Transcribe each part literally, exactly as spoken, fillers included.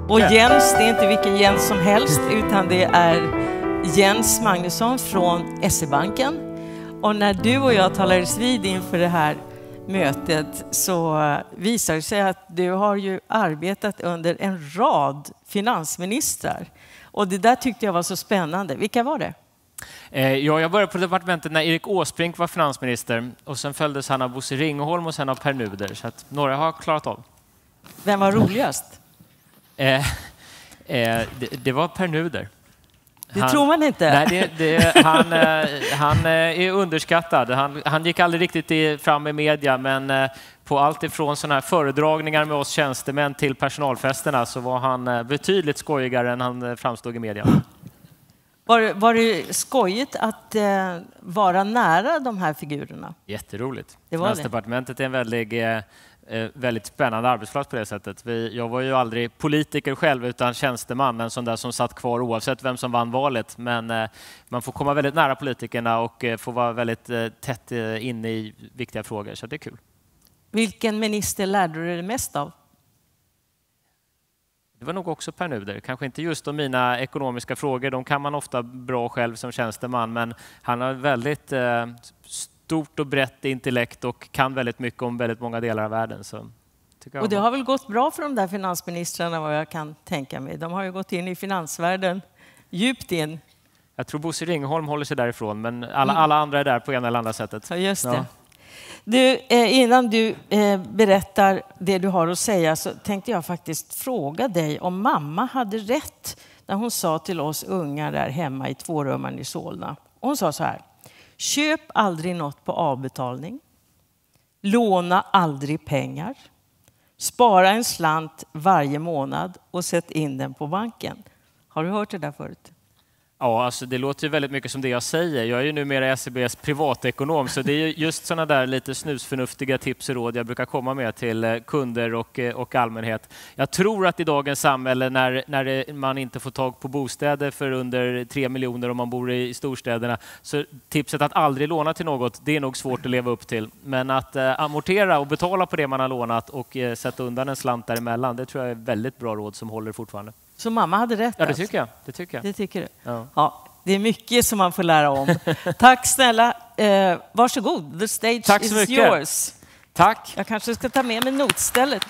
Och Jens, det är inte vilken Jens som helst, utan det är Jens Magnusson från S E-banken. Och när du och jag talades vid inför det här mötet så visar det sig att du har ju arbetat under en rad finansministrar. Och det där tyckte jag var så spännande. Vilka var det? Ja, jag började på departementet när Erik Åsbrink var finansminister. Och sen följdes han av Bosse Ringholm och sen av Pär Nuder. Så att några har klarat av. Vem var roligast? Eh, eh, det, det var Pär Nuder. Det han, tror man inte. Nej, det, det, han, eh, han är underskattad. Han, han gick aldrig riktigt i, fram i media, men eh, på allt ifrån såna här föredragningar med oss tjänstemän till personalfesterna så var han eh, betydligt skojigare än han eh, framstod i media. Var, var det skojigt att eh, vara nära de här figurerna? Jätteroligt. Det var Finansdepartementet är en väldigt, eh, väldigt spännande arbetsplats på det sättet. Vi, jag var ju aldrig politiker själv utan tjänsteman, en sån där som satt kvar oavsett vem som vann valet. Men eh, man får komma väldigt nära politikerna och eh, få vara väldigt eh, tätt eh, inne i viktiga frågor, så det är kul. Vilken minister lärde du dig mest av? Det var nog också Pär Nuder. Kanske inte just om mina ekonomiska frågor. De kan man ofta bra själv som tjänsteman. Men han har väldigt eh, stort och brett intellekt och kan väldigt mycket om väldigt många delar av världen. Så, tycker jag och det har väl gått bra för de där finansministrarna vad jag kan tänka mig. De har ju gått in i finansvärlden djupt in. Jag tror Bosse Ringholm håller sig därifrån. Men alla, alla andra är där på ena eller andra sättet. Ja, just det. Ja. Du, eh, innan du eh, berättar det du har att säga så tänkte jag faktiskt fråga dig om mamma hade rätt när hon sa till oss unga där hemma i tvårummaren i Solna. Hon sa så här: köp aldrig något på avbetalning, låna aldrig pengar, spara en slant varje månad och sätt in den på banken. Har du hört det där förut? Ja, alltså det låter ju väldigt mycket som det jag säger. Jag är ju numera S E B:s privatekonom, så det är just sådana där lite snusförnuftiga tips och råd jag brukar komma med till kunder och, och allmänhet. Jag tror att i dagens samhälle när, när man inte får tag på bostäder för under tre miljoner om man bor i storstäderna, så tipset att aldrig låna till något, det är nog svårt att leva upp till. Men att eh, amortera och betala på det man har lånat och eh, sätta undan en slant däremellan, det tror jag är väldigt bra råd som håller fortfarande. Så mamma hade rätt? Ja, det tycker jag. Det tycker jag. Det tycker du? Ja. Ja, det är mycket som man får lära om. Tack snälla. Eh, varsågod. The stage Tack så is mycket. yours. Tack. Jag kanske ska ta med mig notstället.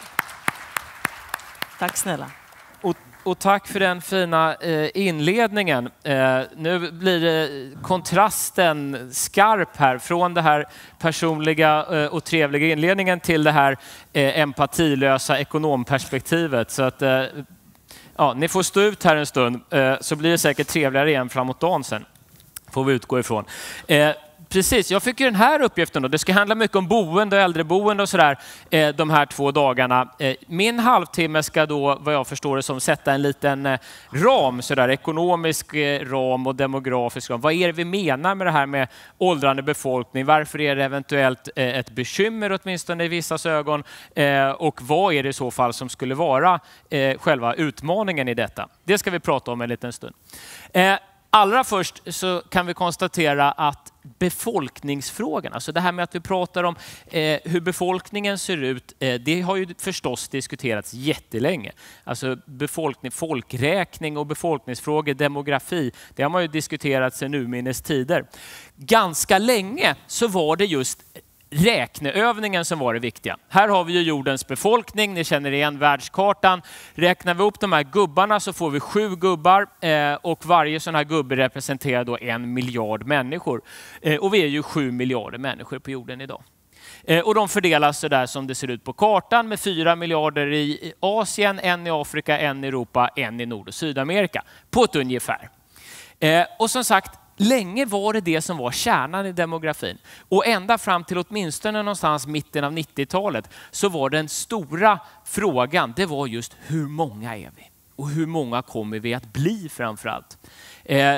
Tack snälla. Och, och tack för den fina eh, inledningen. Eh, nu blir det kontrasten skarp här från det här personliga eh, och trevliga inledningen till det här eh, empatilösa ekonomperspektivet. Så att eh, ja, ni får stå ut här en stund eh, så blir det säkert trevligare igen framåt dagen sen. Får vi utgå ifrån. Eh, Precis, jag fick ju den här uppgiften då. Det ska handla mycket om boende och äldreboende och sådär eh, de här två dagarna. Eh, min halvtimme ska då, vad jag förstår det som, sätta en liten eh, ram, sådär, ekonomisk eh, ram och demografisk ram. Vad är det vi menar med det här med åldrande befolkning? Varför är det eventuellt eh, ett bekymmer åtminstone i vissas ögon? Eh, och vad är det i så fall som skulle vara eh, själva utmaningen i detta? Det ska vi prata om en liten stund. Eh, Allra först så kan vi konstatera att befolkningsfrågan, alltså det här med att vi pratar om eh, hur befolkningen ser ut, eh, det har ju förstås diskuterats jättelänge. Alltså befolkning, folkräkning och befolkningsfrågor, demografi, det har man ju diskuterat sedan urminnes tider. Ganska länge så var det just räkneövningen som var det viktiga. Här har vi ju jordens befolkning, ni känner igen världskartan. Räknar vi upp de här gubbarna så får vi sju gubbar eh, och varje sån här gubbe representerar då en miljard människor. Eh, och vi är ju sju miljarder människor på jorden idag. Eh, och de fördelas så där som det ser ut på kartan med fyra miljarder i Asien, en i Afrika, en i Europa, en i Nord- och Sydamerika. På ett ungefär. Eh, och som sagt, länge var det det som var kärnan i demografin. Och ända fram till åtminstone någonstans mitten av nittiotalet så var den stora frågan, det var just hur många är vi? Och hur många kommer vi att bli framförallt? Eh,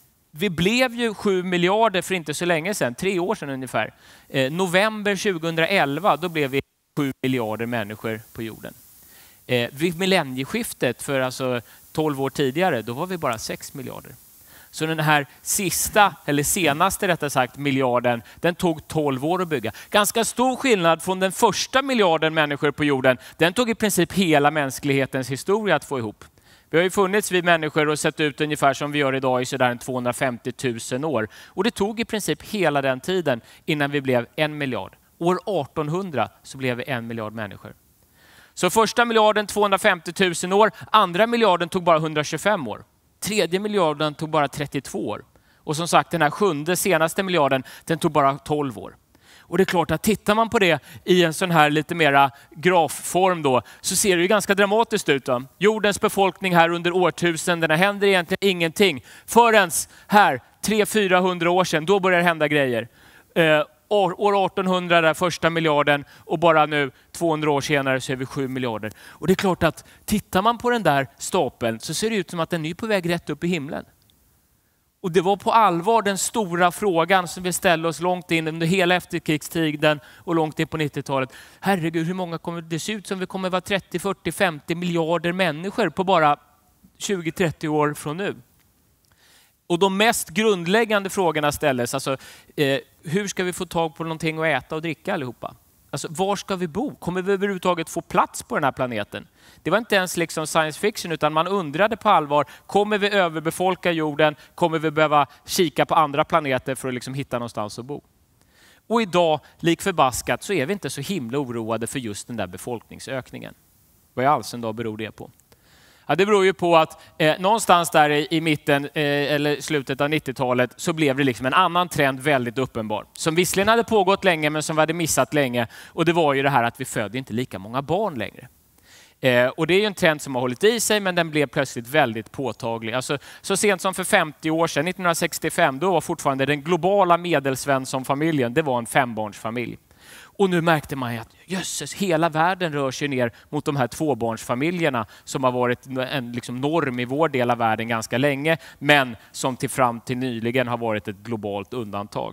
vi blev ju sju miljarder för inte så länge sedan, tre år sedan ungefär. Eh, november tjugohundraelva, då blev vi sju miljarder människor på jorden. Eh, vid millennieskiftet för alltså tolv år tidigare, då var vi bara sex miljarder. Så den här sista, eller senaste rättare sagt, miljarden, den tog tolv år att bygga. Ganska stor skillnad från den första miljarden människor på jorden. Den tog i princip hela mänsklighetens historia att få ihop. Vi har ju funnits vi människor och sett ut ungefär som vi gör idag i sådär tvåhundrafemtio tusen år. Och det tog i princip hela den tiden innan vi blev en miljard. År artonhundra så blev vi en miljard människor. Så första miljarden tvåhundrafemtio tusen år, andra miljarden tog bara hundratjugofem år. Tredje miljarden tog bara trettiotvå år. Och som sagt, den här sjunde senaste miljarden, den tog bara tolv år. Och det är klart att tittar man på det i en sån här lite mera grafform då, så ser det ju ganska dramatiskt ut då. Jordens befolkning här under årtusendena händer egentligen ingenting. Förrän här, tre till fyrahundra år sedan, då börjar det hända grejer. Eh, år, år artonhundra, där första miljarden, och bara nu tvåhundra år senare så är vi sju miljarder. Och det är klart att tittar man på den där stapeln så ser det ut som att den är på väg rätt upp i himlen. Och det var på allvar den stora frågan som vi ställde oss långt in under hela efterkrigstiden och långt in på nittiotalet. Herregud, hur många kommer det se ut som vi kommer vara trettio, fyrtio, femtio miljarder människor på bara tjugo till trettio år från nu? Och de mest grundläggande frågorna ställdes, alltså eh, hur ska vi få tag på någonting att äta och dricka allihopa? Alltså var ska vi bo? Kommer vi överhuvudtaget få plats på den här planeten? Det var inte ens liksom science fiction, utan man undrade på allvar, kommer vi överbefolka jorden? Kommer vi behöva kika på andra planeter för att liksom hitta någonstans att bo? Och idag, lik förbaskat, så är vi inte så himla oroade för just den där befolkningsökningen. Vad i all sin dag beror det på? Ja, det beror ju på att eh, någonstans där i, i mitten eh, eller slutet av nittiotalet så blev det liksom en annan trend väldigt uppenbar. Som visserligen hade pågått länge men som vi hade missat länge. Och det var ju det här att vi födde inte lika många barn längre. Eh, och det är ju en trend som har hållit i sig, men den blev plötsligt väldigt påtaglig. Alltså, så sent som för femtio år sedan, nittonhundrasextiofem, då var fortfarande den globala medelsvenssonfamiljen, det var en fembarnsfamilj. Och nu märkte man att jösses, hela världen rör sig ner mot de här tvåbarnsfamiljerna som har varit en liksom norm i vår del av världen ganska länge, men som till fram till nyligen har varit ett globalt undantag.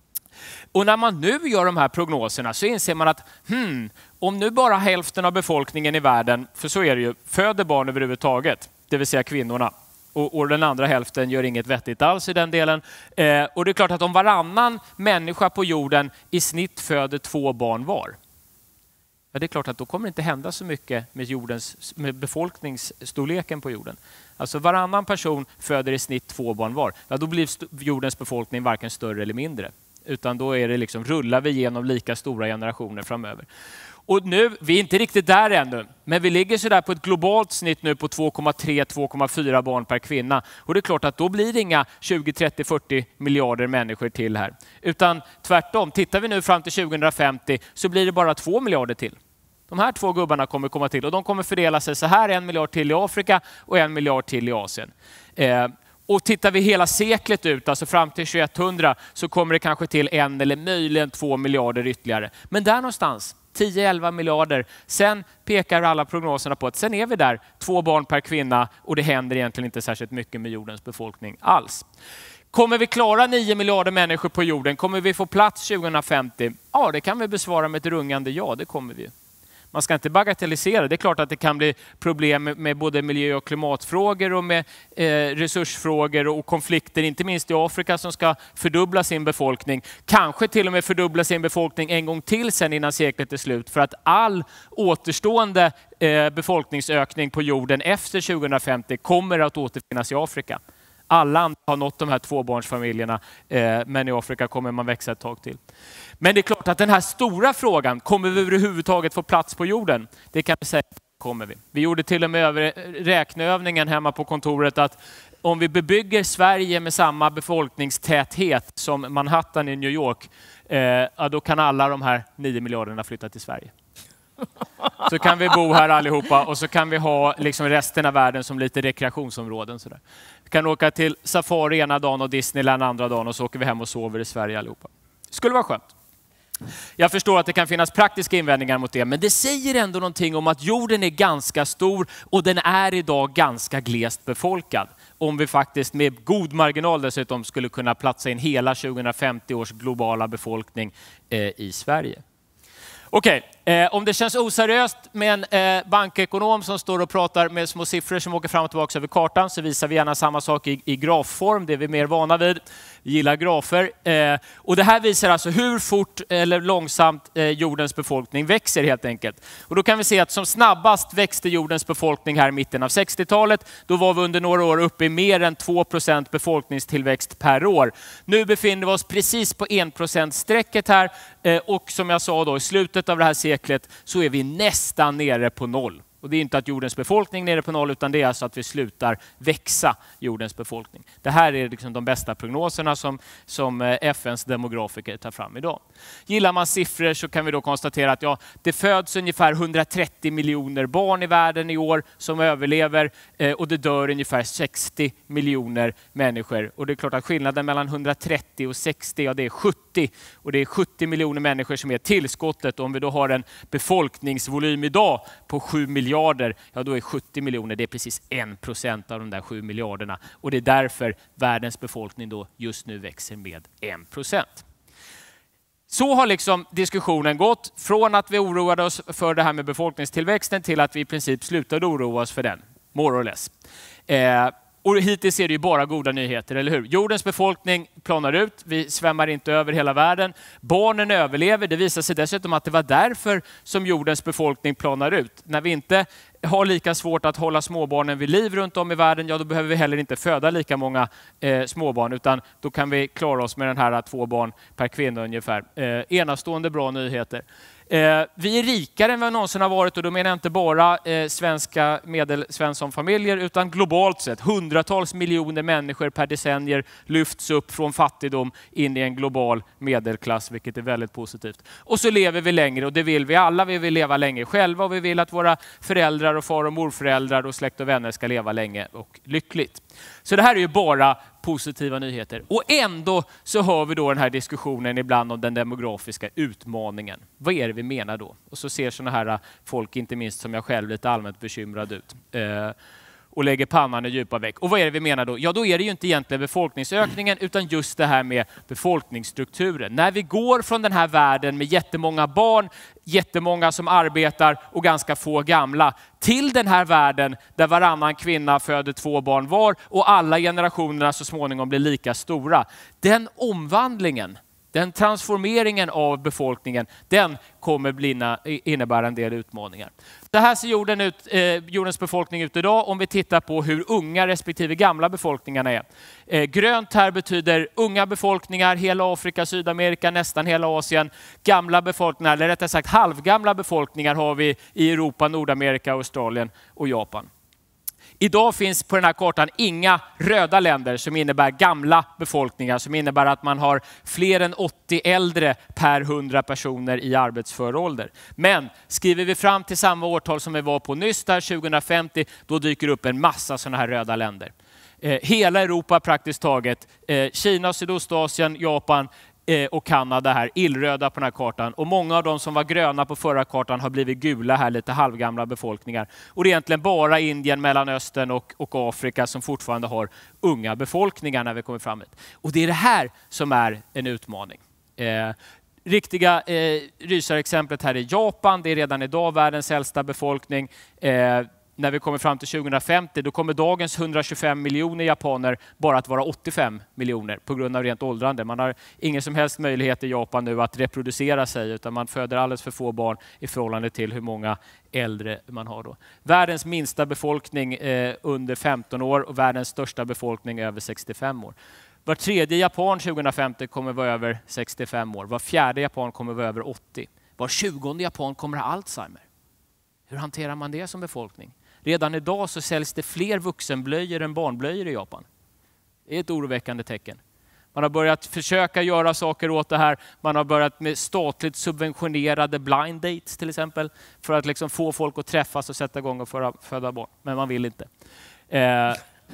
Och när man nu gör de här prognoserna så inser man att hmm, om nu bara hälften av befolkningen i världen, för så är det ju, föder barn överhuvudtaget, det vill säga kvinnorna, Och, och den andra hälften gör inget vettigt alls i den delen. Eh, och det är klart att om varannan människa på jorden i snitt föder två barn var, ja, det är klart att då kommer det inte hända så mycket med, jordens, med befolkningsstorleken på jorden. Alltså varannan person föder i snitt två barn var. Ja, då blir jordens befolkning varken större eller mindre. Utan då är det liksom, rullar vi igenom lika stora generationer framöver. Och nu, vi är inte riktigt där ännu, men vi ligger så där på ett globalt snitt nu på två komma tre till två komma fyra barn per kvinna. Och det är klart att då blir det inga tjugo, trettio, fyrtio miljarder människor till här. Utan tvärtom, tittar vi nu fram till tjugohundrafemtio så blir det bara två miljarder till. De här två gubbarna kommer komma till och de kommer fördela sig så här, en miljard till i Afrika och en miljard till i Asien. Eh, Och tittar vi hela seklet ut, alltså fram till tjugohundra, så kommer det kanske till en eller möjligen två miljarder ytterligare. Men där någonstans, tio till elva miljarder. Sen pekar alla prognoserna på att sen är vi där, två barn per kvinna, och det händer egentligen inte särskilt mycket med jordens befolkning alls. Kommer vi klara nio miljarder människor på jorden? Kommer vi få plats tjugohundrafemtio? Ja, det kan vi besvara med ett rungande ja, det kommer vi. Man ska inte bagatellisera. Det är klart att det kan bli problem med både miljö- och klimatfrågor och med eh, resursfrågor och konflikter, inte minst i Afrika som ska fördubbla sin befolkning. Kanske till och med fördubbla sin befolkning en gång till sen innan seklet är slut, för att all återstående eh, befolkningsökning på jorden efter tjugohundrafemtio kommer att återfinnas i Afrika. Alla andra har nått de här tvåbarnsfamiljerna, eh, men i Afrika kommer man växa ett tag till. Men det är klart att den här stora frågan, kommer vi överhuvudtaget få plats på jorden? Det kan vi säga, kommer vi. Vi gjorde till och med över räkneövningen hemma på kontoret att om vi bebygger Sverige med samma befolkningstäthet som Manhattan i New York, eh, ja, då kan alla de här nio miljarderna flytta till Sverige. Så kan vi bo här allihopa och så kan vi ha liksom resten av världen som lite rekreationsområden. Sådär. Vi kan åka till Safari ena dagen och Disneyland andra dagen och så åker vi hem och sover i Sverige allihopa. Skulle vara skönt. Jag förstår att det kan finnas praktiska invändningar mot det, men det säger ändå någonting om att jorden är ganska stor och den är idag ganska glest befolkad. Om vi faktiskt med god marginal dessutom skulle kunna platsa in hela tjugohundrafemtio års globala befolkning eh, i Sverige. Okej, Eh, om det känns oseriöst med en eh, bankekonom som står och pratar med små siffror som åker fram och tillbaka över kartan, så visar vi gärna samma sak i, i grafform. Det är vi mer vana vid. Vi gillar grafer. Eh, och det här visar alltså hur fort eller långsamt eh, jordens befolkning växer helt enkelt. Och då kan vi se att som snabbast växte jordens befolkning här i mitten av sextiotalet. Då var vi under några år uppe i mer än två procent befolkningstillväxt per år. Nu befinner vi oss precis på en procent-strecket här. Eh, och som jag sa då, i slutet av det här seklet så är vi nästan nere på noll. Och det är inte att jordens befolkning är nere på noll, utan det är alltså att vi slutar växa jordens befolkning. Det här är liksom de bästa prognoserna som, som F N:s demografiker tar fram idag. Gillar man siffror så kan vi då konstatera att ja, det föds ungefär hundratrettio miljoner barn i världen i år som överlever eh, och det dör ungefär sextio miljoner människor. Och det är klart att skillnaden mellan hundratrettio och sextio, ja det är sjuttio. Och det är sjuttio miljoner människor som är tillskottet. Och om vi då har en befolkningsvolym idag på sju miljarder, ja då är sjuttio miljoner, det är precis en procent av de där sju miljarderna. Och det är därför världens befolkning då just nu växer med en procent. Så har liksom diskussionen gått från att vi oroade oss för det här med befolkningstillväxten till att vi i princip slutade oroa oss för den, more or less. Eh, Och hittills är det ju bara goda nyheter, eller hur? Jordens befolkning planar ut, vi svämmar inte över hela världen. Barnen överlever, det visar sig dessutom att det var därför som jordens befolkning planar ut. När vi inte har lika svårt att hålla småbarnen vid liv runt om i världen, ja då behöver vi heller inte föda lika många eh, småbarn, utan då kan vi klara oss med den här två barn per kvinna ungefär. Eh, enastående bra nyheter. Eh, vi är rikare än vad någonsin har varit, och då menar jag inte bara eh, svenska medelsvenssonfamiljer utan globalt sett. Hundratals miljoner människor per decennier lyfts upp från fattigdom in i en global medelklass, vilket är väldigt positivt. Och så lever vi längre, och det vill vi alla. Vi vill leva länge själva, och vi vill att våra föräldrar och far- och morföräldrar och släkt och vänner ska leva länge och lyckligt. Så det här är ju bara positiva nyheter. Och ändå så hör vi då den här diskussionen ibland om den demografiska utmaningen. Vad är det vi menar då? Och så ser såna här folk, inte minst som jag själv, lite allmänt bekymrad ut. Eh, och lägger pannan i djupa veck. Och vad är det vi menar då? Ja, då är det ju inte egentligen befolkningsökningen utan just det här med befolkningsstrukturen. När vi går från den här världen med jättemånga barn, jättemånga som arbetar och ganska få gamla, till den här världen där varannan kvinna föder två barn var och alla generationerna så småningom blir lika stora. Den omvandlingen, den transformeringen av befolkningen, den kommer bli, innebära en del utmaningar. Det här ser jorden ut, eh, jordens befolkning ut idag om vi tittar på hur unga respektive gamla befolkningarna är. Eh, grönt här betyder unga befolkningar, hela Afrika, Sydamerika, nästan hela Asien. Gamla befolkningar, eller rättare sagt halvgamla befolkningar har vi i Europa, Nordamerika, Australien och Japan. Idag finns på den här kartan inga röda länder som innebär gamla befolkningar, som innebär att man har fler än åttio äldre per hundra personer i arbetsför ålder. Men skriver vi fram till samma årtal som vi var på nyss där, tjugohundrafemtio, då dyker upp en massa sådana här röda länder. Eh, hela Europa praktiskt taget, eh, Kina, Sydostasien, Japan, och Kanada här, illröda på den här kartan. Och många av de som var gröna på förra kartan har blivit gula här, lite halvgamla befolkningar. Och det är egentligen bara Indien, Mellanöstern och, och Afrika som fortfarande har unga befolkningar när vi kommer fram hit. Och det är det här som är en utmaning. Eh, riktiga eh, rysarexemplet här är Japan. Det är redan idag världens äldsta befolkning. Eh, När vi kommer fram till tjugohundrafemtio, då kommer dagens hundratjugofem miljoner japaner bara att vara åttiofem miljoner på grund av rent åldrande. Man har ingen som helst möjlighet i Japan nu att reproducera sig, utan man föder alldeles för få barn i förhållande till hur många äldre man har då. Världens minsta befolkning eh, under femton år och världens största befolkning över sextiofem år. Var tredje japan tjugohundrafemtio kommer vara över sextiofem år. Var fjärde japan kommer vara över åttio. Var tjugonde japan kommer ha Alzheimer. Hur hanterar man det som befolkning? Redan idag så säljs det fler vuxenblöjor än barnblöjor i Japan. Det är ett oroväckande tecken. Man har börjat försöka göra saker åt det här. Man har börjat med statligt subventionerade blind dates till exempel. För att liksom få folk att träffas och sätta igång och föra, föda barn. Men man vill inte. Eh,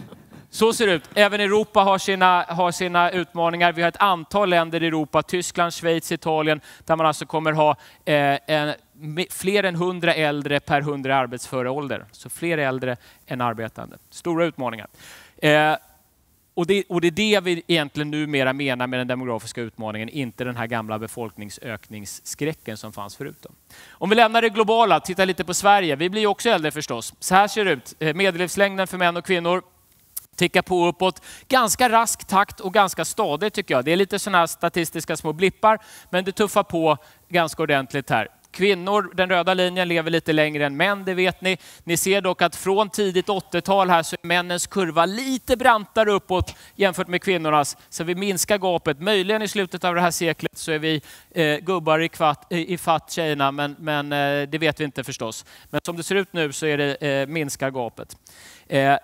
så ser det ut. Även Europa har sina, har sina utmaningar. Vi har ett antal länder i Europa, Tyskland, Schweiz, Italien, där man alltså kommer ha eh, en, fler än hundra äldre per hundra arbetsföra ålder. Så fler äldre än arbetande. Stora utmaningar. Eh, Och det, och det är det vi egentligen numera menar med den demografiska utmaningen, inte den här gamla befolkningsökningsskräcken som fanns förut då. Om vi lämnar det globala, tittar lite på Sverige. Vi blir ju också äldre förstås. Så här ser det ut. Medellivslängden för män och kvinnor tickar på uppåt. Ganska rask takt och ganska stadigt tycker jag. Det är lite sådana här statistiska små blippar, men det tuffar på ganska ordentligt här. Kvinnor, den röda linjen, lever lite längre än män, det vet ni. Ni ser dock att från tidigt åttiotal här så är männens kurva lite brantare uppåt jämfört med kvinnornas. Så vi minskar gapet. Möjligen i slutet av det här seklet så är vi eh, gubbar i, kvatt, i, i fatt tjejerna, men, men eh, det vet vi inte förstås. Men som det ser ut nu så är det eh, minskar gapet. Eh,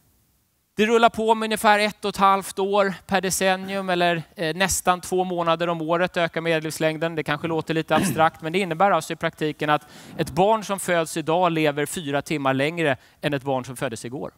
Det rullar på med ungefär ett och ett halvt år per decennium eller eh, nästan två månader om året ökar medellivslängden. Det kanske låter lite abstrakt, men det innebär alltså i praktiken att ett barn som föds idag lever fyra timmar längre än ett barn som föddes igår.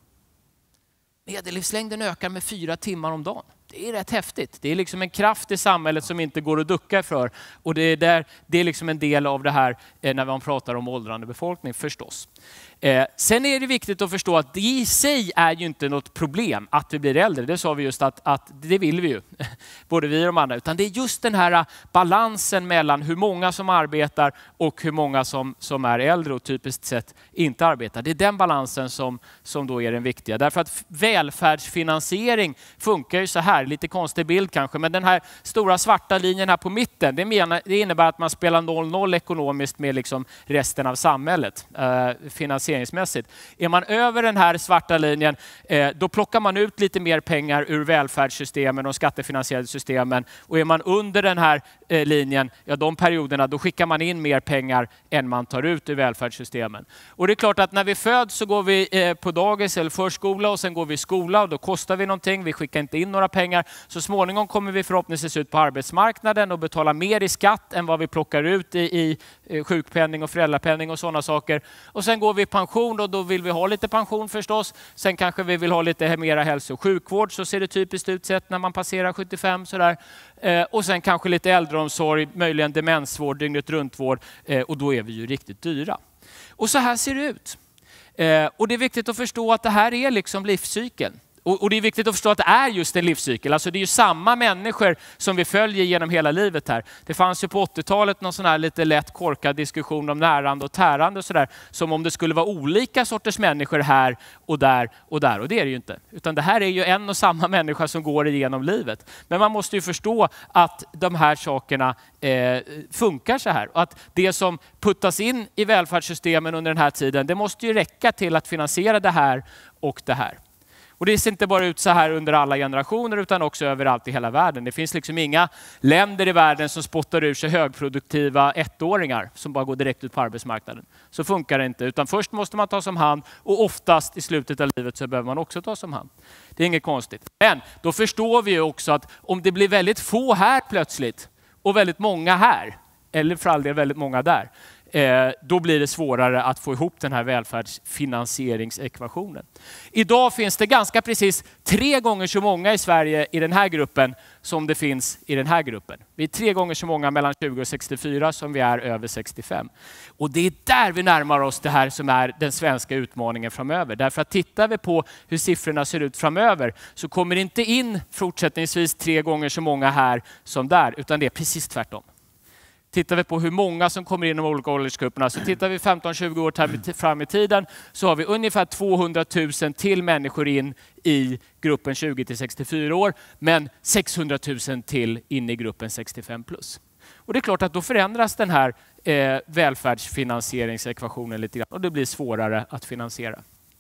Medellivslängden ökar med fyra timmar om dagen. Det är rätt häftigt. Det är liksom en kraft i samhället som inte går att ducka för. Och det är, där, det är liksom en del av det här eh, när man pratar om åldrande befolkning förstås. Eh, sen är det viktigt att förstå att det i sig är ju inte något problem att vi blir äldre. Det sa vi just att, att det vill vi ju, både vi och de andra. Utan det är just den här balansen mellan hur många som arbetar och hur många som, som är äldre och typiskt sett inte arbetar. Det är den balansen som, som då är den viktiga. Därför att välfärdsfinansiering funkar ju så här. Lite konstig bild kanske, men den här stora svarta linjen här på mitten, det, menar, det innebär att man spelar noll noll ekonomiskt med liksom resten av samhället, eh, finansieringsmässigt. Är man över den här svarta linjen, eh, då plockar man ut lite mer pengar ur välfärdssystemen och skattefinansierade systemen. Och är man under den här eh, linjen, ja de perioderna, då skickar man in mer pengar än man tar ut ur välfärdssystemen. Och det är klart att när vi föds så går vi eh, på dagis eller förskola och sen går vi i skola och då kostar vi någonting, vi skickar inte in några pengar. Så småningom kommer vi förhoppningsvis ut på arbetsmarknaden och betala mer i skatt än vad vi plockar ut i, i sjukpenning och föräldrapenning och sådana saker. Och sen går vi i pension och då vill vi ha lite pension förstås. Sen kanske vi vill ha lite mera hälso- och sjukvård, så ser det typiskt ut sett när man passerar sjuttiofem sådär. Eh, och sen kanske lite äldreomsorg, möjligen demensvård, dygnet runtvård eh, och då är vi ju riktigt dyra. Och så här ser det ut. Eh, och det är viktigt att förstå att det här är liksom livscykeln. Och det är viktigt att förstå att det är just en livscykel. Alltså det är ju samma människor som vi följer genom hela livet här. Det fanns ju på åttiotalet någon sån här lite lätt korkad diskussion om närande och tärande och sådär. Som om det skulle vara olika sorters människor här och där och där. Och det är det ju inte. Utan det här är ju en och samma människa som går igenom livet. Men man måste ju förstå att de här sakerna eh, funkar så här. Och att det som puttas in i välfärdssystemen under den här tiden, det måste ju räcka till att finansiera det här och det här. Och det ser inte bara ut så här under alla generationer utan också överallt i hela världen. Det finns liksom inga länder i världen som spottar ur sig högproduktiva ettåringar som bara går direkt ut på arbetsmarknaden. Så funkar det inte, utan först måste man ta som hand och oftast i slutet av livet så behöver man också ta som hand. Det är inget konstigt. Men då förstår vi ju också att om det blir väldigt få här plötsligt och väldigt många här, eller för all del väldigt många där, Eh, då blir det svårare att få ihop den här välfärdsfinansieringsekvationen. Idag finns det ganska precis tre gånger så många i Sverige i den här gruppen som det finns i den här gruppen. Vi är tre gånger så många mellan tjugo och sextiofyra som vi är över sextiofem. Och det är där vi närmar oss det här som är den svenska utmaningen framöver. Därför att tittar vi på hur siffrorna ser ut framöver så kommer det inte in fortsättningsvis tre gånger så många här som där, utan det är precis tvärtom. Tittar vi på hur många som kommer in i de olika åldersgrupperna, så tittar vi femton tjugo år fram i tiden så har vi ungefär tvåhundratusen till människor in i gruppen tjugo till sextiofyra år, men sexhundratusen till in i gruppen sextiofem plus. Och det är klart att då förändras den här eh, välfärdsfinansieringsekvationen lite grann och det blir svårare att finansiera.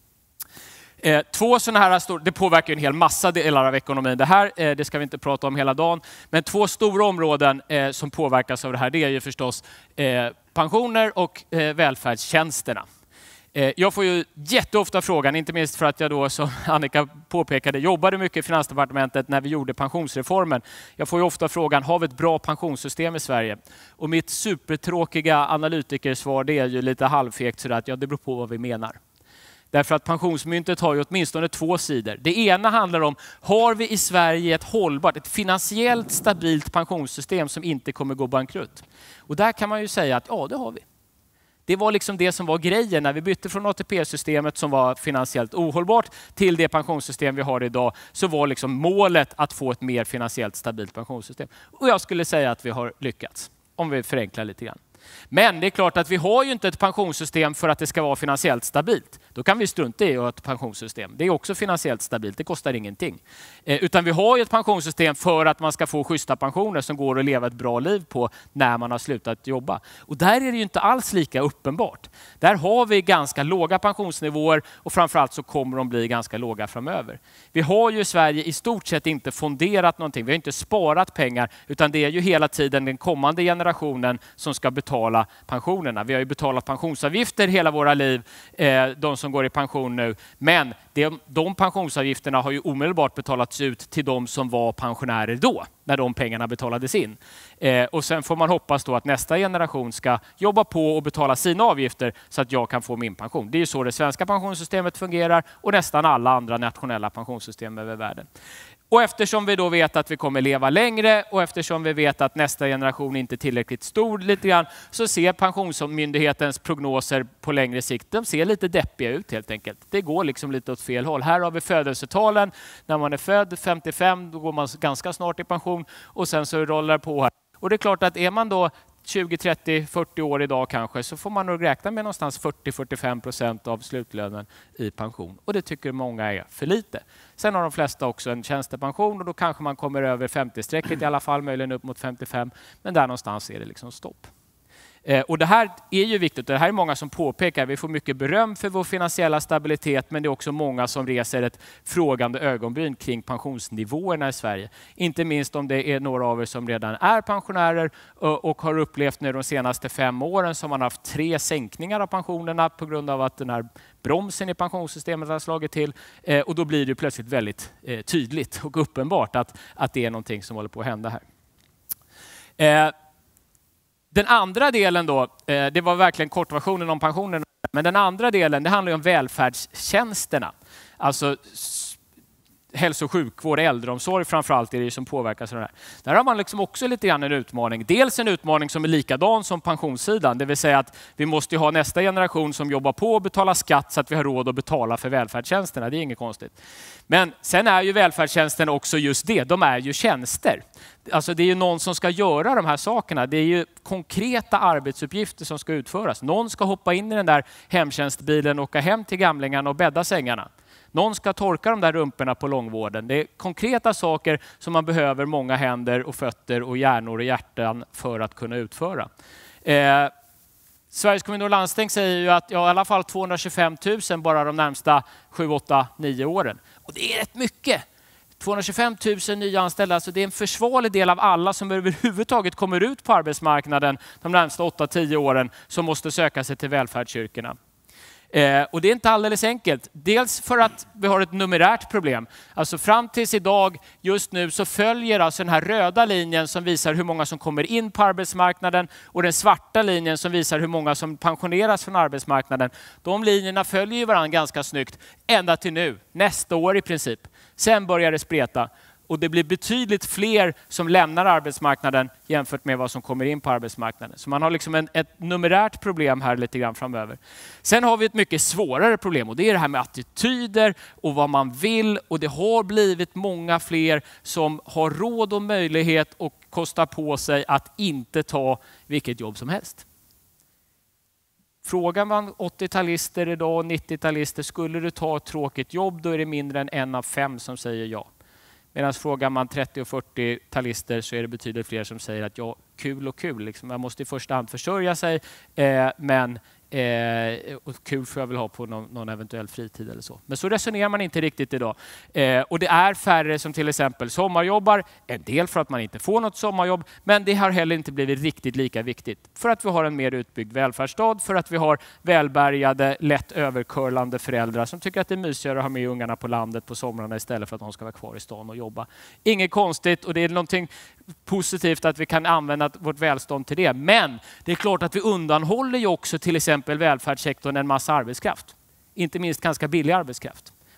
Eh, två sådana här stora, det påverkar en hel massa delar av ekonomin. Det här, eh, det ska vi inte prata om hela dagen. Men två stora områden eh, som påverkas av det här, det är ju förstås eh, pensioner och eh, välfärdstjänsterna. Eh, jag får ju jätteofta frågan, inte minst för att jag då som Annika påpekade jobbade mycket i Finansdepartementet när vi gjorde pensionsreformen. Jag får ju ofta frågan, har vi ett bra pensionssystem i Sverige? Och mitt supertråkiga analytikersvar det är ju lite halvfegt sådär att ja, det beror på vad vi menar. Därför att pensionsmyntet har ju åtminstone två sidor. Det ena handlar om, har vi i Sverige ett hållbart, ett finansiellt stabilt pensionssystem som inte kommer gå bankrutt? Och där kan man ju säga att ja, det har vi. Det var liksom det som var grejen när vi bytte från A T P-systemet som var finansiellt ohållbart till det pensionssystem vi har idag, så var liksom målet att få ett mer finansiellt stabilt pensionssystem. Och jag skulle säga att vi har lyckats, om vi förenklar lite grann. Men det är klart att vi har ju inte ett pensionssystem för att det ska vara finansiellt stabilt. Då kan vi strunta i ett pensionssystem. Det är också finansiellt stabilt, det kostar ingenting. Eh, utan vi har ju ett pensionssystem för att man ska få schyssta pensioner som går att leva ett bra liv på när man har slutat jobba. Och där är det ju inte alls lika uppenbart. Där har vi ganska låga pensionsnivåer och framförallt så kommer de bli ganska låga framöver. Vi har ju i Sverige i stort sett inte fonderat någonting. Vi har inte sparat pengar, utan det är ju hela tiden den kommande generationen som ska betala pensionerna. Vi har ju betalat pensionsavgifter hela våra liv, eh, de som går i pension nu. Men de, de pensionsavgifterna har ju omedelbart betalats ut till de som var pensionärer då, när de pengarna betalades in. Eh, och sen får man hoppas då att nästa generation ska jobba på och betala sina avgifter så att jag kan få min pension. Det är ju så det svenska pensionssystemet fungerar och nästan alla andra nationella pensionssystem över världen. Och eftersom vi då vet att vi kommer leva längre och eftersom vi vet att nästa generation inte är tillräckligt stor lite grann, så ser Pensionsmyndighetens prognoser på längre sikt, de ser lite deppiga ut helt enkelt. Det går liksom lite åt fel håll. Här har vi födelsetalen. När man är född femtiofem, då går man ganska snart i pension och sen så rullar det på här. Och det är klart att är man då tjugo, trettio, fyrtio år idag kanske, så får man nog räkna med någonstans fyrtio till fyrtiofem procent av slutlönen i pension. Och det tycker många är för lite. Sen har de flesta också en tjänstepension och då kanske man kommer över femtio-strecket i alla fall, möjligen upp mot femtiofem. Men där någonstans är det liksom stopp. Eh, och det här är ju viktigt. Det här är många som påpekar. Vi får mycket beröm för vår finansiella stabilitet, men det är också många som reser ett frågande ögonbryn kring pensionsnivåerna i Sverige. Inte minst om det är några av er som redan är pensionärer och, och har upplevt nu de senaste fem åren som man har haft tre sänkningar av pensionerna på grund av att den här bromsen i pensionssystemet har slagit till. Eh, och då blir det plötsligt väldigt eh, tydligt och uppenbart att, att det är någonting som håller på att hända här. Eh, Den andra delen då, det var verkligen kortversionen om pensionerna, men den andra delen det handlar om välfärdstjänsterna. Alltså hälso- och sjukvård, äldreomsorg framförallt är det som påverkas av det här. Där har man liksom också lite grann en utmaning. Dels en utmaning som är likadan som pensionssidan, det vill säga att vi måste ha nästa generation som jobbar på och betalar skatt så att vi har råd att betala för välfärdstjänsterna. Det är inget konstigt. Men sen är ju välfärdstjänsterna också just det, de är ju tjänster. Alltså det är ju någon som ska göra de här sakerna. Det är ju konkreta arbetsuppgifter som ska utföras. Någon ska hoppa in i den där hemtjänstbilen och åka hem till gamlingarna och bädda sängarna. Någon ska torka de där rumporna på långvården. Det är konkreta saker som man behöver många händer och fötter och hjärnor och hjärtan för att kunna utföra. Eh, Sveriges kommuner och landsting säger ju att ja, i alla fall tvåhundratjugofem tusen bara de närmsta sju, åtta, nio åren. Och det är rätt mycket. tvåhundratjugofem tusen nya anställda, alltså det är en försvarlig del av alla som överhuvudtaget kommer ut på arbetsmarknaden de närmsta åtta till tio åren som måste söka sig till välfärdsyrkena. Eh, och det är inte alldeles enkelt. Dels för att vi har ett numerärt problem. Alltså fram tills idag, just nu, så följer alltså den här röda linjen som visar hur många som kommer in på arbetsmarknaden och den svarta linjen som visar hur många som pensioneras från arbetsmarknaden. De linjerna följer ju varandra ganska snyggt ända till nu, nästa år i princip. Sen börjar det spreta. Och det blir betydligt fler som lämnar arbetsmarknaden jämfört med vad som kommer in på arbetsmarknaden. Så man har liksom en, ett numerärt problem här lite grann framöver. Sen har vi ett mycket svårare problem och det är det här med attityder och vad man vill. Och det har blivit många fler som har råd och möjlighet och kostar på sig att inte ta vilket jobb som helst. Frågar man åttio-talister idag, nittio-talister, skulle du ta ett tråkigt jobb, då är det mindre än en av fem som säger ja. Medan frågar man trettio- och fyrtio-talister så är det betydligt fler som säger att ja, kul och kul. Liksom. Man måste i första hand försörja sig, eh, men eh, och kul får jag väl ha på någon, någon eventuell fritid eller så. Men så resonerar man inte riktigt idag. Eh, och det är färre som till exempel sommarjobbar. En del för att man inte får något sommarjobb, men det har heller inte blivit riktigt lika viktigt. För att vi har en mer utbyggd välfärdsstat, för att vi har välbärgade, lätt överkörlande föräldrar som tycker att det är mysigare att ha med ungarna på landet på somrarna istället för att de ska vara kvar i stan och jobba. Inget konstigt och det är någonting positivt att vi kan använda vårt välstånd till det. Men det är klart att vi undanhåller ju också till exempel välfärdssektorn en massa arbetskraft. Inte minst ganska billig arbetskraft.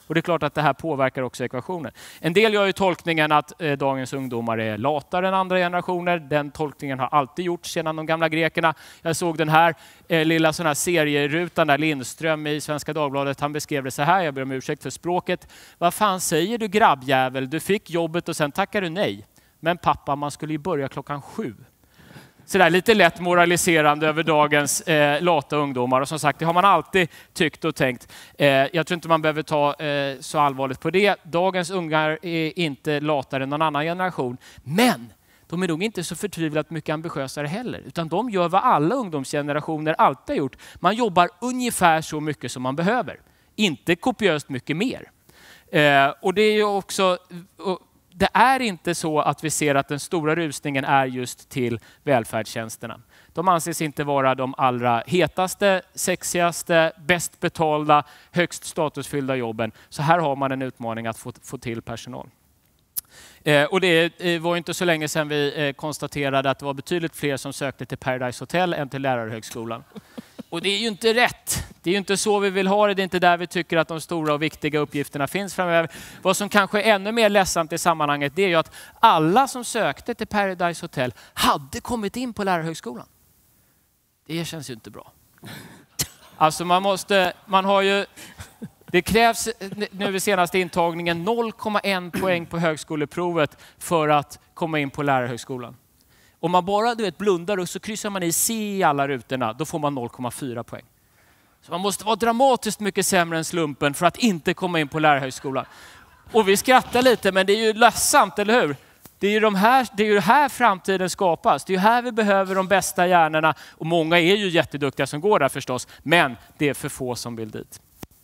Och det är klart att det här påverkar också ekvationen. En del gör ju tolkningen att eh, dagens ungdomar är latare än andra generationer. Den tolkningen har alltid gjorts sedan de gamla grekerna. Jag såg den här eh, lilla sån här serierutan där Lindström i Svenska Dagbladet, han beskrev det så här, jag ber om ursäkt för språket. Vad fan säger du grabbjävel? Du fick jobbet och sen tackar du nej. Men pappa, man skulle ju börja klockan sju. Så där lite lätt moraliserande över dagens eh, lata ungdomar. Och som sagt, det har man alltid tyckt och tänkt. Eh, jag tror inte man behöver ta eh, så allvarligt på det. Dagens ungar är inte latare än någon annan generation. Men de är nog inte så förtvivlat mycket ambitiösare heller. Utan de gör vad alla ungdomsgenerationer alltid har gjort. Man jobbar ungefär så mycket som man behöver. Inte kopiöst mycket mer. Eh, och det är ju också... Och, det är inte så att vi ser att den stora rusningen är just till välfärdstjänsterna. De anses inte vara de allra hetaste, sexigaste, bäst betalda, högst statusfyllda jobben. Så här har man en utmaning att få, få till personal. Eh, och det eh, var inte så länge sedan vi eh, konstaterade att det var betydligt fler som sökte till Paradise Hotel än till Lärarhögskolan. Och det är ju inte rätt. Det är ju inte så vi vill ha det. Det är inte där vi tycker att de stora och viktiga uppgifterna finns framöver. Vad som kanske är ännu mer ledsamt i sammanhanget, det är ju att alla som sökte till Paradise Hotel hade kommit in på Lärarhögskolan. Det känns ju inte bra. Alltså man måste, man har ju, det krävs nu vid senaste intagningen noll komma en poäng på högskoleprovet för att komma in på Lärarhögskolan. Om man bara du vet, blundar och så kryssar man i C i alla rutorna, då får man noll komma fyra poäng. Så man måste vara dramatiskt mycket sämre än slumpen för att inte komma in på Lärarhögskolan. Och vi skrattar lite, men det är ju ledsamt, eller hur? Det är ju de här, det är ju här framtiden skapas. Det är ju här vi behöver de bästa hjärnorna. Och många är ju jätteduktiga som går där förstås, men det är för få som vill dit.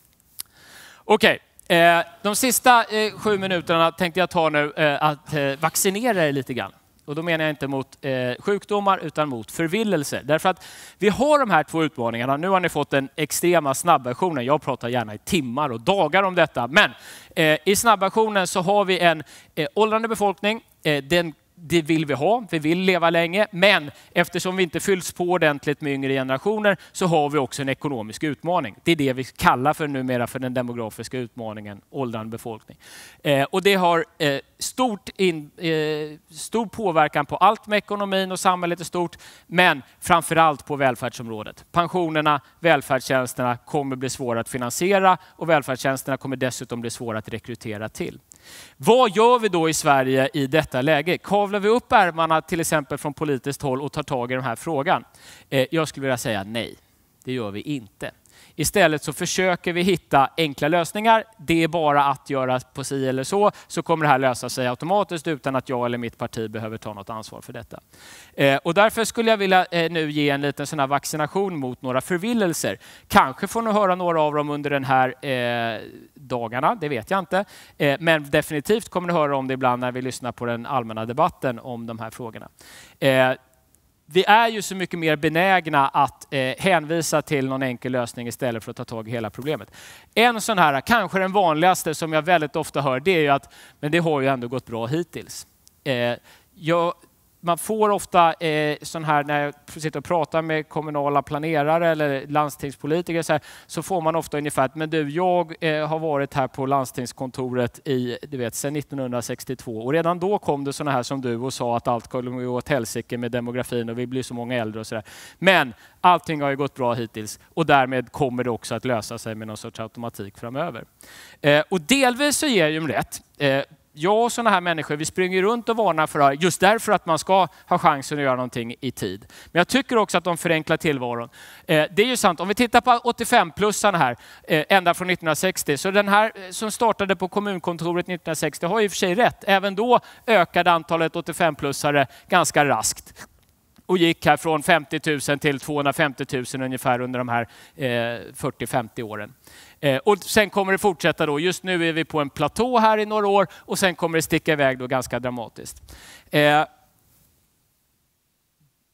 Okej. Eh, de sista eh, sju minuterna tänkte jag ta nu eh, att eh, vaccinera er lite grann. Och då menar jag inte mot eh, sjukdomar utan mot förvillelser. Därför att vi har de här två utmaningarna. Nu har ni fått den extrema snabbversionen. Jag pratar gärna i timmar och dagar om detta. Men eh, i snabbversionen så har vi en eh, åldrande befolkning. Eh, den Det vill vi ha, vi vill leva länge, men eftersom vi inte fylls på ordentligt med yngre generationer så har vi också en ekonomisk utmaning. Det är det vi kallar för numera för den demografiska utmaningen, åldrande befolkning. Eh, och det har eh, stort in, eh, stor påverkan på allt med ekonomin och samhället är stort, men framförallt på välfärdsområdet. Pensionerna, välfärdstjänsterna kommer bli svåra att finansiera och välfärdstjänsterna kommer dessutom bli svåra att rekrytera till. Vad gör vi då i Sverige i detta läge? Kavlar vi upp ärmarna till exempel från politiskt håll och tar tag i den här frågan? Eh, jag skulle vilja säga nej, det gör vi inte. Istället så försöker vi hitta enkla lösningar. Det är bara att göra på si eller så, så kommer det här lösa sig automatiskt utan att jag eller mitt parti behöver ta något ansvar för detta. Eh, och därför skulle jag vilja eh, nu ge en liten sån här vaccination mot några förvillelser. Kanske får ni höra några av dem under den här eh, dagarna, det vet jag inte. Eh, men definitivt kommer ni höra om det ibland när vi lyssnar på den allmänna debatten om de här frågorna. Eh, Vi är ju så mycket mer benägna att eh, hänvisa till någon enkel lösning istället för att ta tag i hela problemet. En sån här, kanske den vanligaste som jag väldigt ofta hör, det är ju att men det har ju ändå gått bra hittills. Eh, jag, man får ofta eh, sån här, när jag sitter och pratar med kommunala planerare eller landstingspolitiker så, här, så får man ofta ungefär att men du, jag eh, har varit här på landstingskontoret i, du vet, sedan nittonhundrasextiotvå och redan då kom det såna här som du och sa att allt kommer gå åt helsike med demografin och vi blir så många äldre och sådär. Men allting har ju gått bra hittills och därmed kommer det också att lösa sig med någon sorts automatik framöver. Eh, och delvis så ger ju rätt. Eh, Jag och sådana här människor, vi springer runt och varnar för det här just därför att man ska ha chansen att göra någonting i tid. Men jag tycker också att de förenklar tillvaron. Eh, det är ju sant, om vi tittar på åttiofem-plussarna här, eh, ända från nittonhundrasextio. Så den här som startade på kommunkontoret nittonhundrasextio har i och för sig rätt. Även då ökade antalet åttiofem-plussare ganska raskt. Och gick här från femtio tusen till tvåhundrafemtio tusen ungefär under de här eh, fyrtio till femtio åren. Eh, och sen kommer det fortsätta då. Just nu är vi på en platå här i några år och sen kommer det sticka iväg då ganska dramatiskt. Eh,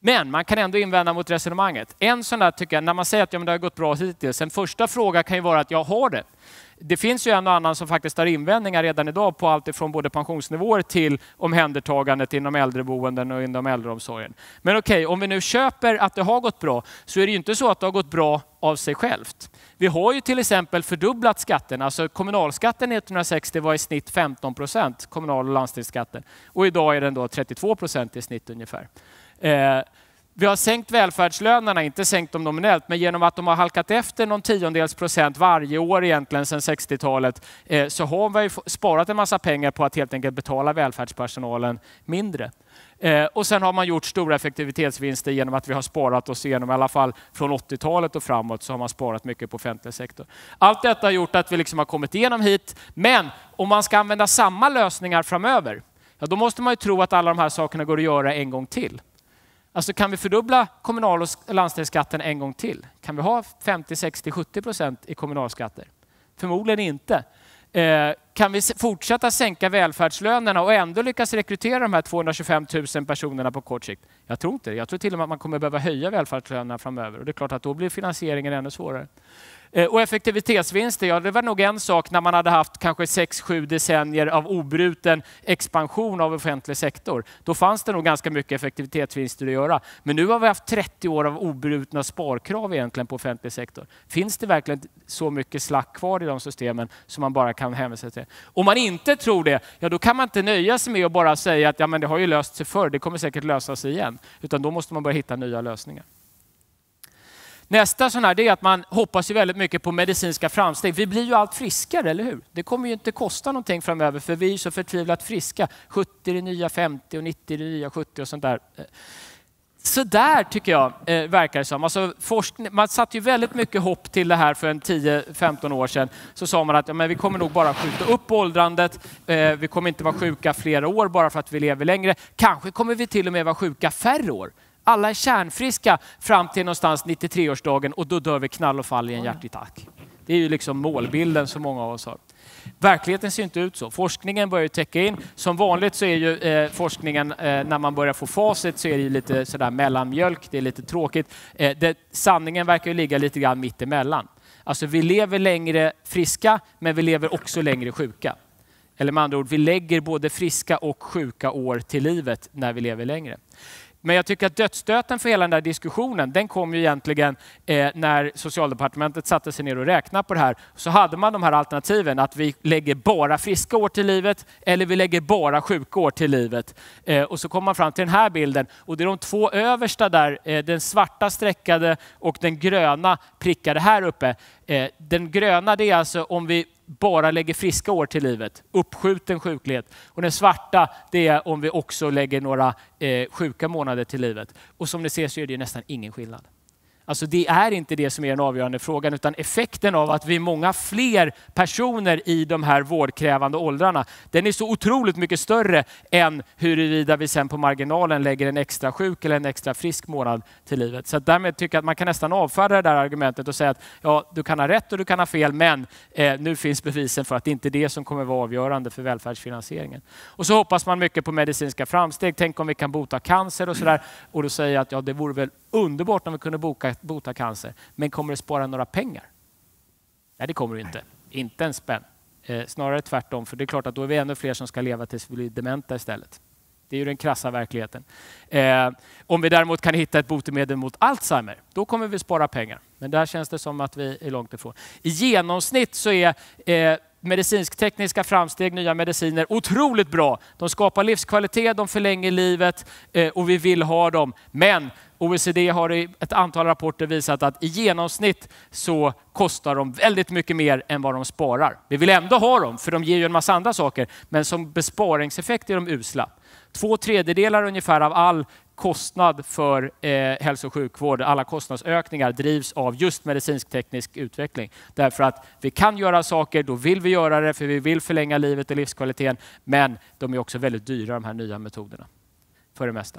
Men man kan ändå invända mot resonemanget. En sån där tycker jag, när man säger att ja, men det har gått bra hittills, en första fråga kan ju vara att jag har det. Det finns ju en och annan som faktiskt har invändningar redan idag på allt ifrån både pensionsnivåer till omhändertagandet inom äldreboenden och inom äldreomsorgen. Men okej, om vi nu köper att det har gått bra så är det ju inte så att det har gått bra av sig självt. Vi har ju till exempel fördubblat skatten. Alltså kommunalskatten nittonhundrasextio var i snitt femton procent, kommunal- och landstingsskatten. Och idag är den då trettiotvå procent i snitt ungefär. Eh, Vi har sänkt välfärdslönerna, inte sänkt dem nominellt, men genom att de har halkat efter någon tiondels procent varje år egentligen sedan sextiotalet eh, så har vi sparat en massa pengar på att helt enkelt betala välfärdspersonalen mindre. Eh, och sen har man gjort stora effektivitetsvinster genom att vi har sparat oss igenom, i alla fall från åttiotalet och framåt så har man sparat mycket på offentlig sektor. Allt detta har gjort att vi liksom har kommit igenom hit, men om man ska använda samma lösningar framöver, ja, då måste man ju tro att alla de här sakerna går att göra en gång till. Alltså kan vi fördubbla kommunal- och landstingsskatten en gång till? Kan vi ha femtio, sextio, sjuttio procent i kommunalskatter? Förmodligen inte. Eh, kan vi fortsätta sänka välfärdslönerna och ändå lyckas rekrytera de här tvåhundratjugofem tusen personerna på kort sikt? Jag tror inte det. Jag tror till och med att man kommer behöva höja välfärdslönerna framöver. Och det är klart att då blir finansieringen ännu svårare. Och effektivitetsvinster, ja det var nog en sak när man hade haft kanske sex sju decennier av obruten expansion av offentlig sektor. Då fanns det nog ganska mycket effektivitetsvinster att göra. Men nu har vi haft trettio år av obrutna sparkrav egentligen på offentlig sektor. Finns det verkligen så mycket slack kvar i de systemen som man bara kan hänvisa till? Om man inte tror det, ja då kan man inte nöja sig med att bara säga att ja, men det har ju löst sig förr, det kommer säkert lösa sig igen. Utan då måste man börja hitta nya lösningar. Nästa sån här det är att man hoppas ju väldigt mycket på medicinska framsteg. Vi blir ju allt friskare, eller hur? Det kommer ju inte kosta någonting framöver för vi är så förtvivlat friska. sjuttio är det nya femtio och nittio är det nya sjuttio och sånt där. Så där tycker jag eh, verkar det som. Alltså, forskning, man satte ju väldigt mycket hopp till det här för en tio femton år sedan. Så sa man att ja, men vi kommer nog bara skjuta upp åldrandet. Eh, vi kommer inte vara sjuka flera år bara för att vi lever längre. Kanske kommer vi till och med vara sjuka färre år. Alla är kärnfriska fram till någonstans nittiotre-årsdagen och då dör vi knall och fall i en hjärtattack. Det är ju liksom målbilden som många av oss har. Verkligheten ser inte ut så. Forskningen börjar ju täcka in. Som vanligt så är ju eh, forskningen, eh, när man börjar få facit så är det ju lite sådär mellanmjölk. Det är lite tråkigt. Eh, det, sanningen verkar ju ligga lite grann mitt emellan. Alltså vi lever längre friska men vi lever också längre sjuka. Eller med andra ord, vi lägger både friska och sjuka år till livet när vi lever längre. Men jag tycker att dödsstöten för hela den där diskussionen, den kom ju egentligen eh, när Socialdepartementet satte sig ner och räknade på det här. Så hade man de här alternativen att vi lägger bara friska år till livet eller vi lägger bara sjuka år till livet. Eh, och så kom man fram till den här bilden. Och det är de två översta där, eh, den svarta streckade och den gröna prickade här uppe. Eh, den gröna det är alltså om vi bara lägger friska år till livet, uppskjuten sjuklighet. Och den svarta det är om vi också lägger några eh, sjuka månader till livet. Och som ni ser så är det nästan ingen skillnad. Alltså det är inte det som är den avgörande frågan utan effekten av att vi är många fler personer i de här vårdkrävande åldrarna. Den är så otroligt mycket större än huruvida vi sen på marginalen lägger en extra sjuk eller en extra frisk månad till livet. Så därmed tycker jag att man kan nästan avfärda det där argumentet och säga att ja, du kan ha rätt och du kan ha fel men eh, nu finns bevisen för att det inte är det som kommer vara avgörande för välfärdsfinansieringen. Och så hoppas man mycket på medicinska framsteg. Tänk om vi kan bota cancer och sådär. Och då säger jag att ja, det vore väl underbart om vi kunde boka, bota cancer. Men kommer det spara några pengar? Nej, det kommer det inte. Inte en spänn. Eh, snarare tvärtom. För det är klart att då är vi ännu fler som ska leva tills vi blir dementa istället. Det är ju den krassa verkligheten. Eh, om vi däremot kan hitta ett botemedel mot Alzheimer, då kommer vi spara pengar. Men där känns det som att vi är långt ifrån. I genomsnitt så är eh, medicinsk-tekniska framsteg, nya mediciner, otroligt bra. De skapar livskvalitet, de förlänger livet eh, och vi vill ha dem. Men O E C D har i ett antal rapporter visat att i genomsnitt så kostar de väldigt mycket mer än vad de sparar. Vi vill ändå ha dem för de ger ju en massa andra saker. Men som besparingseffekt är de usla. Två tredjedelar ungefär av all kostnad för eh, hälso- och sjukvård, alla kostnadsökningar drivs av just medicinsk-teknisk utveckling. Därför att vi kan göra saker, då vill vi göra det för vi vill förlänga livet och livskvaliteten. Men de är också väldigt dyra de här nya metoderna. För det mesta.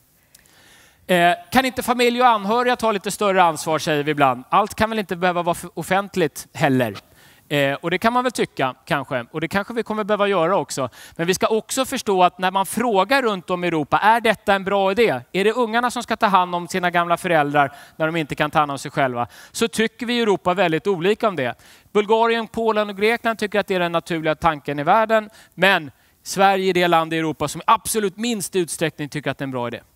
Eh, kan inte familj och anhöriga ta lite större ansvar säger vi ibland. Allt kan väl inte behöva vara offentligt heller. Eh, och det kan man väl tycka kanske. Och det kanske vi kommer behöva göra också. Men vi ska också förstå att när man frågar runt om i Europa, är detta en bra idé? Är det ungarna som ska ta hand om sina gamla föräldrar när de inte kan ta hand om sig själva? Så tycker vi i Europa väldigt olika om det. Bulgarien, Polen och Grekland tycker att det är den naturliga tanken i världen. Men Sverige är det land i Europa som i absolut minst utsträckning tycker att det är en bra idé.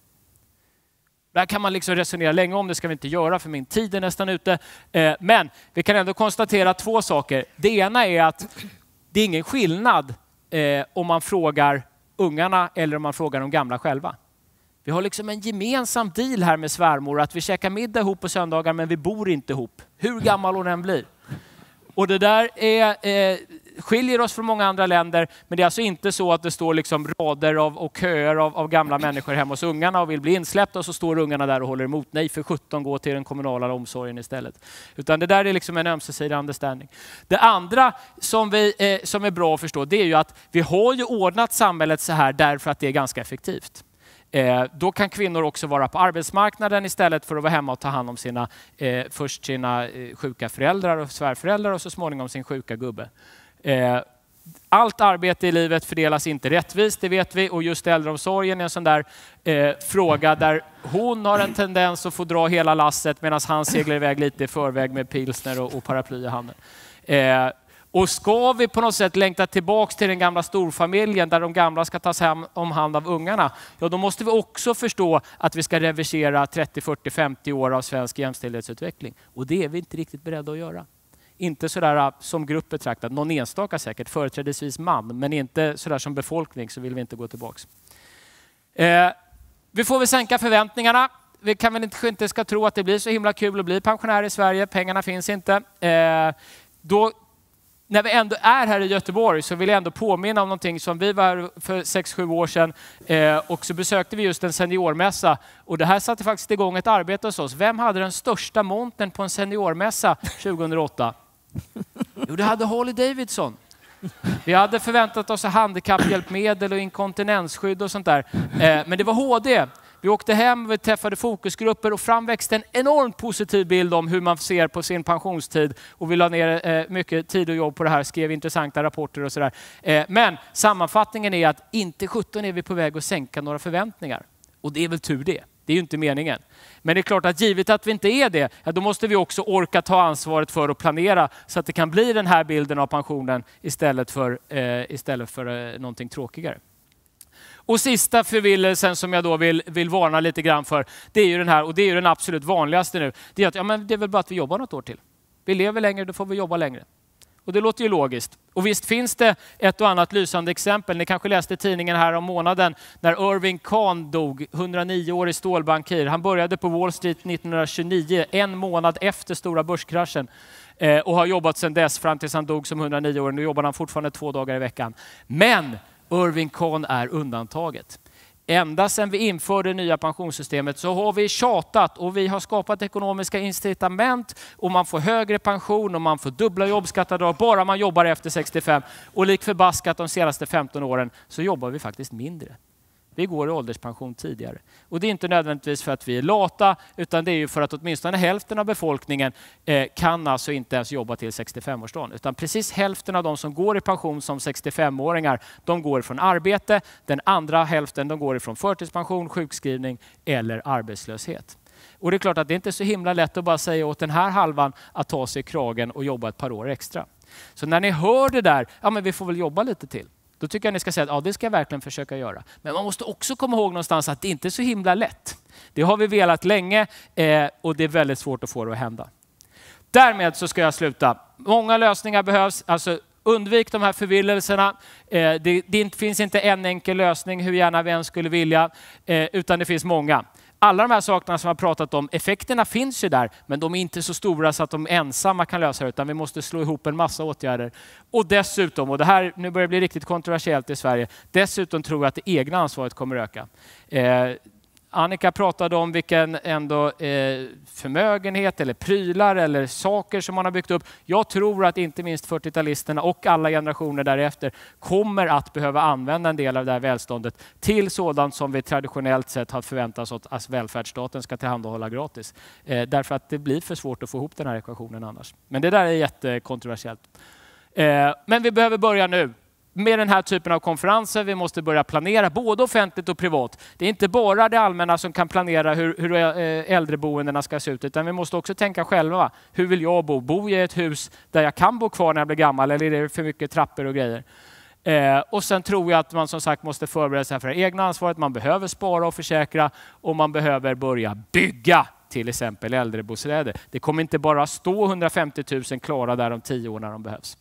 Där kan man liksom resonera länge om, det ska vi inte göra för min tid är nästan ute. Eh, men vi kan ändå konstatera två saker. Det ena är att det är ingen skillnad eh, om man frågar ungarna eller om man frågar de gamla själva. Vi har liksom en gemensam deal här med svärmor att vi käkar middag ihop på söndagar men vi bor inte ihop. Hur gammal hon än blir. Och det där är, eh, skiljer oss från många andra länder, men det är alltså inte så att det står liksom rader av, och köer av, av gamla människor hemma hos ungarna och vill bli insläppta och så står ungarna där och håller emot. Nej, för sjutton gå till den kommunala omsorgen istället. Utan det där är liksom en ömsesidig understanding. Det andra som, vi, eh, som är bra att förstå, det är ju att vi har ju ordnat samhället så här därför att det är ganska effektivt. Eh, då kan kvinnor också vara på arbetsmarknaden istället för att vara hemma och ta hand om sina, eh, först sina eh, sjuka föräldrar och svärföräldrar och så småningom sin sjuka gubbe. Eh, allt arbete i livet fördelas inte rättvist, det vet vi. Och just äldreomsorgen är en sån där eh, fråga där hon har en tendens att få dra hela lasset medan han seglar iväg lite i förväg med pilsner och, och paraply i handen. Eh, Och ska vi på något sätt längta tillbaka till den gamla storfamiljen där de gamla ska tas hem om hand av ungarna, ja då måste vi också förstå att vi ska reversera trettio, fyrtio, femtio år av svensk jämställdhetsutveckling. Och det är vi inte riktigt beredda att göra. Inte sådär som grupp betraktat, någon enstaka säkert, företrädesvis man, men inte sådär som befolkning så vill vi inte gå tillbaka. Eh, vi får väl sänka förväntningarna. Vi kan väl inte, inte ska tro att det blir så himla kul att bli pensionär i Sverige, pengarna finns inte. Eh, då När vi ändå är här i Göteborg så vill jag ändå påminna om någonting som vi var för sex sju år sedan eh, och så besökte vi just en seniormässa och det här satte faktiskt igång ett arbete hos oss. Vem hade den största montern på en seniormässa tjugohundraåtta? Jo, det hade Harley Davidson. Vi hade förväntat oss handikapphjälpmedel och inkontinensskydd och sånt där. Eh, men det var H D. Vi åkte hem, vi träffade fokusgrupper och framväxte en enormt positiv bild om hur man ser på sin pensionstid. Och vi la ner eh, mycket tid och jobb på det här, skrev intressanta rapporter och sådär. Eh, men sammanfattningen är att inte sjutton är vi på väg att sänka några förväntningar. Och det är väl tur det. Det är ju inte meningen. Men det är klart att givet att vi inte är det, ja, då måste vi också orka ta ansvaret för att planera så att det kan bli den här bilden av pensionen istället för, eh, istället för eh, någonting tråkigare. Och sista förvillelsen som jag då vill, vill varna lite grann för, det är ju den här, och det är ju den absolut vanligaste nu. Det är att ja, men det är väl bara att vi jobbar något år till. Vi lever längre, då får vi jobba längre. Och det låter ju logiskt. Och visst finns det ett och annat lysande exempel. Ni kanske läste tidningen här om månaden när Irving Kahn dog, hundranio år i stålbankir. Han började på Wall Street nittonhundratjugonio, en månad efter stora börskraschen. Eh, och har jobbat sedan dess fram tills han dog som hundranio år. Nu jobbar han fortfarande två dagar i veckan. Men Irving Kahn är undantaget. Ända sedan vi införde det nya pensionssystemet så har vi tjatat och vi har skapat ekonomiska incitament och man får högre pension och man får dubbla jobbskatteavdrag bara man jobbar efter sextiofem. Och lik förbaskat de senaste femton åren så jobbar vi faktiskt mindre. Vi går i ålderspension tidigare. Och det är inte nödvändigtvis för att vi är lata utan det är ju för att åtminstone hälften av befolkningen eh, kan alltså inte ens jobba till sextiofemårsdagen. Utan precis hälften av de som går i pension som sextiofemåringar, de går från arbete. Den andra hälften de går ifrån förtidspension, sjukskrivning eller arbetslöshet. Och det är klart att det inte är så himla lätt att bara säga åt den här halvan att ta sig i kragen och jobba ett par år extra. Så när ni hör det där, ja men vi får väl jobba lite till. Då tycker jag ni ska säga att ja, det ska jag verkligen försöka göra. Men man måste också komma ihåg någonstans att det inte är så himla lätt. Det har vi velat länge eh, och det är väldigt svårt att få det att hända. Därmed så ska jag sluta. Många lösningar behövs. Alltså undvik de här förvillelserna. Eh, det, det finns inte en enkel lösning hur gärna vi än skulle vilja. Eh, utan det finns många. Alla de här sakerna som jag har pratat om, effekterna finns ju där, men de är inte så stora så att de ensamma kan lösa det, utan vi måste slå ihop en massa åtgärder. Och dessutom, och det här nu börjar bli riktigt kontroversiellt i Sverige, dessutom tror jag att det egna ansvaret kommer öka. Eh, Annika pratade om vilken ändå eh, förmögenhet eller prylar eller saker som man har byggt upp. Jag tror att inte minst fyrtiotalisterna och alla generationer därefter kommer att behöva använda en del av det här välståndet till sådant som vi traditionellt sett har förväntat oss att välfärdsstaten ska tillhandahålla gratis. Eh, därför att det blir för svårt att få ihop den här ekvationen annars. Men det där är jättekontroversiellt. Eh, men vi behöver börja nu. Med den här typen av konferenser, vi måste börja planera både offentligt och privat. Det är inte bara det allmänna som kan planera hur, hur äldreboendena ska se ut, utan vi måste också tänka själva. Hur vill jag bo? Bo i ett hus där jag kan bo kvar när jag blir gammal, eller är det för mycket trappor och grejer? Eh, och sen tror jag att man som sagt måste förbereda sig för det egna ansvaret. Man behöver spara och försäkra, och man behöver börja bygga till exempel äldrebostäder. Det kommer inte bara stå hundrafemtio tusen klara där om tio år när de behövs.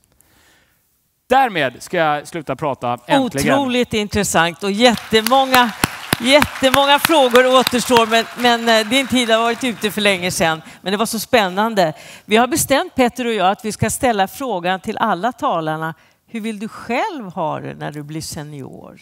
Därmed ska jag sluta prata, äntligen. Otroligt intressant och jättemånga, jättemånga frågor återstår, men, men din tid har varit ute för länge sedan. Men det var så spännande. Vi har bestämt, Petter och jag, att vi ska ställa frågan till alla talarna. Hur vill du själv ha det när du blir senior?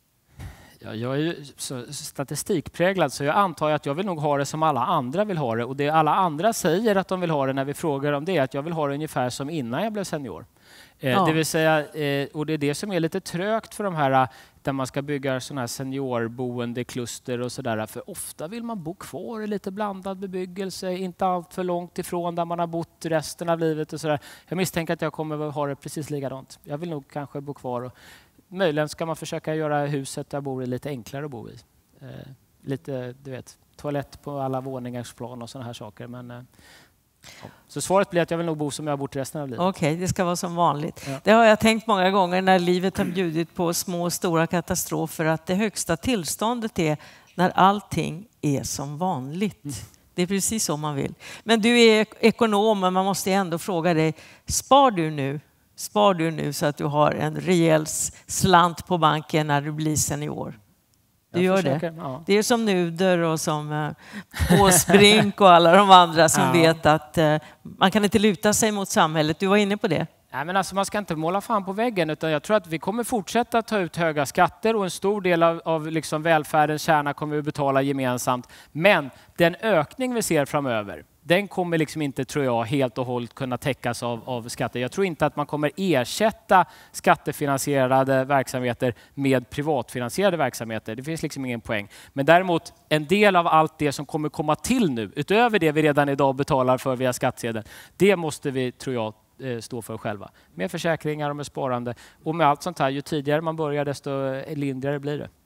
Ja, jag är ju så statistikpräglad, så jag antar att jag vill nog ha det som alla andra vill ha det. Och det alla andra säger att de vill ha det när vi frågar om det är att jag vill ha det ungefär som innan jag blev senior. Eh, ja. Det vill säga, eh, och det är det som är lite trögt för de här där man ska bygga sådana här seniorboendekluster och sådär. För ofta vill man bo kvar i lite blandad bebyggelse, inte allt för långt ifrån där man har bott resten av livet och sådär. Jag misstänker att jag kommer att ha det precis likadant. Jag vill nog kanske bo kvar, och möjligen ska man försöka göra huset där jag bor i lite enklare att bo i. Eh, lite, du vet, toalett på alla våningars plan och sådana här saker. Men, eh, ja. Så svaret blir att jag vill nog bo som jag har bott resten av livet. Okej, okay, det ska vara som vanligt. Ja. Det har jag tänkt många gånger när livet har bjudit på små och stora katastrofer, att det högsta tillståndet är när allting är som vanligt. Mm. Det är precis så man vill. Men du är ekonom, och man måste ändå fråga dig, spar du nu? Spar du nu så att du har en rejäl slant på banken när du blir senior? Du gör det. Ja. Det är som Nuder och som eh, Åsbrink och alla de andra som ja. vet att eh, man kan inte luta sig mot samhället. Du var inne på det. Nej, men alltså, man ska inte måla fan på väggen, utan jag tror att vi kommer fortsätta ta ut höga skatter, och en stor del av, av liksom välfärdens kärna kommer vi betala gemensamt. Men den ökning vi ser framöver, den kommer liksom inte, tror jag, helt och hållet kunna täckas av, av skatter. Jag tror inte att man kommer ersätta skattefinansierade verksamheter med privatfinansierade verksamheter. Det finns liksom ingen poäng. Men däremot en del av allt det som kommer komma till nu, utöver det vi redan idag betalar för via skattsedeln, det måste vi, tror jag, stå för själva. Med försäkringar och med sparande. Och med allt sånt här, ju tidigare man börjar, desto lindrigare blir det.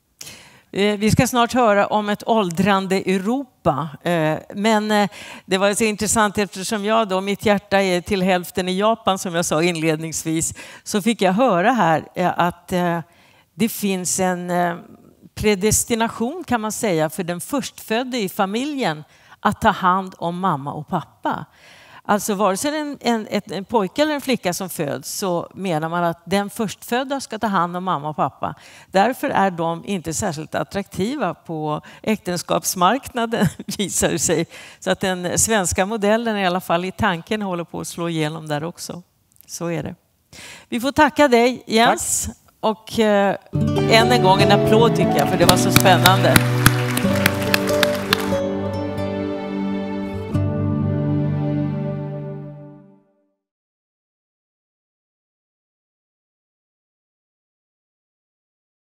Vi ska snart höra om ett åldrande Europa. Men det var så intressant, eftersom jag då, mitt hjärta är till hälften i Japan, som jag sa inledningsvis, så fick jag höra här att det finns en predestination, kan man säga, för den förstfödde i familjen att ta hand om mamma och pappa. Alltså vare sig en, en, en pojke eller en flicka som föds, så menar man att den förstfödda ska ta hand om mamma och pappa. Därför är de inte särskilt attraktiva på äktenskapsmarknaden, visar det sig. Så att den svenska modellen, i alla fall i tanken, håller på att slå igenom där också. Så är det. Vi får tacka dig, Jens. Tack. Och eh, än en gång en applåd, tycker jag, för det var så spännande.